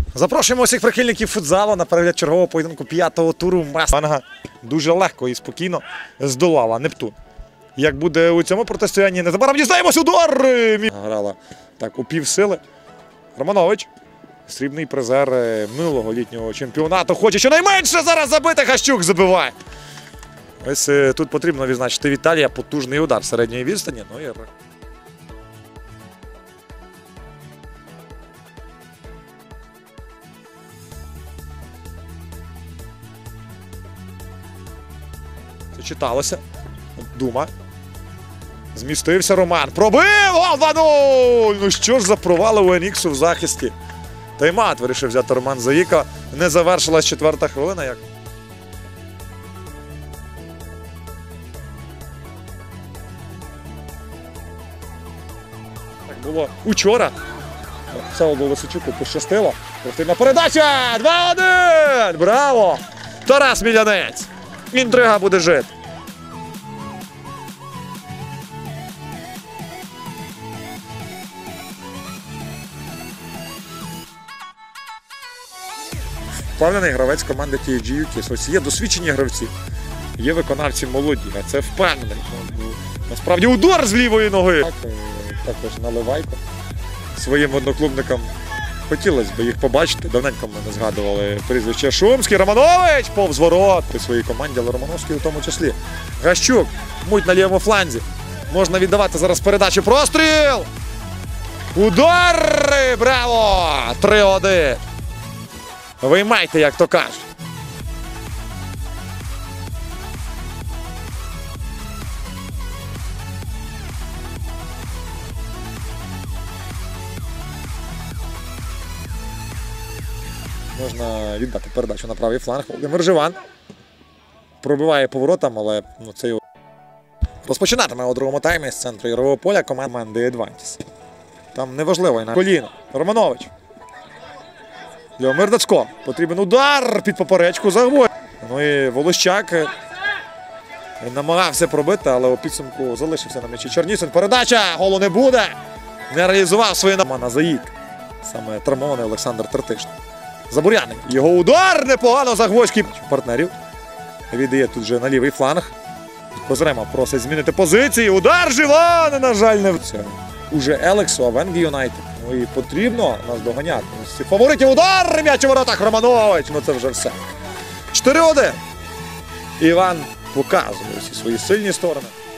Запрошуємо усіх прихильників футзалу на перегляд чергового поєдинку 5-го туру. Ванга дуже легко і спокійно здолала Нептун. Як буде у цьому протистоянні, незабаром дізнаємося, удар! Грала так у півсили. Романович, срібний призер минулого літнього чемпіонату, хоче щонайменше зараз забити, Гащук забиває. Ось тут потрібно відзначити Віталія, потужний удар середньої відстані. Ну, і... Це читалося. Дума. Змістився Роман. Пробив! Гол 2-0! Ну що ж за провали у Еніксу в захисті. Тайм-аут вирішив взяти Роман Заїка. Не завершилась четверта хвилина. Як... Так було учора. Всеволоду Лисичуку пощастило. Повтильна передача! 2-1! Браво! Тарас Мілянець! Інтрига буде жити. Впевнений гравець команди TFG UTS. Ось є досвідчені гравці, є виконавці молоді, а це впевнений. Насправді удар з лівої ноги. Також Наливайко своїм одноклубникам хотілося б їх побачити. Давненько ми не згадували прізвище Шумський. Романович повз ворот у своїй команді, але Романовський у тому числі. Гащук, муть на лівому фланзі. Можна віддавати зараз передачу. Простріл! Удар! Браво! 3-1. Виймайте, як то кажуть. Можна віддати передачу на правий фланг. Володимир Живан пробиває поворотом, але це його... Розпочинатиме у другому таймі з центру ігрового поля команди Адвантіс. Там неважливо на коліно. Романович. Леомир Дацько. Потрібен удар під поперечку за гвоздь. Ну і Волощак намагався пробити, але у підсумку залишився на м'ячі Чернісин. Передача! Голу не буде! Не реалізував свої на Заїк. Саме травмований Олександр Тертишин. Забуряник. Його удар непогано за гвоздь партнерів. Віддає тут же на лівий фланг. Козрема просить змінити позиції. Удар Живан! На жаль, не це. Уже Елексу, а Венгі Юнайтед. Ну і потрібно нас доганяти. З фаворитів удар! М'яч у воротах Романович. Ну це вже все. 4-1. Іван показує всі свої сильні сторони.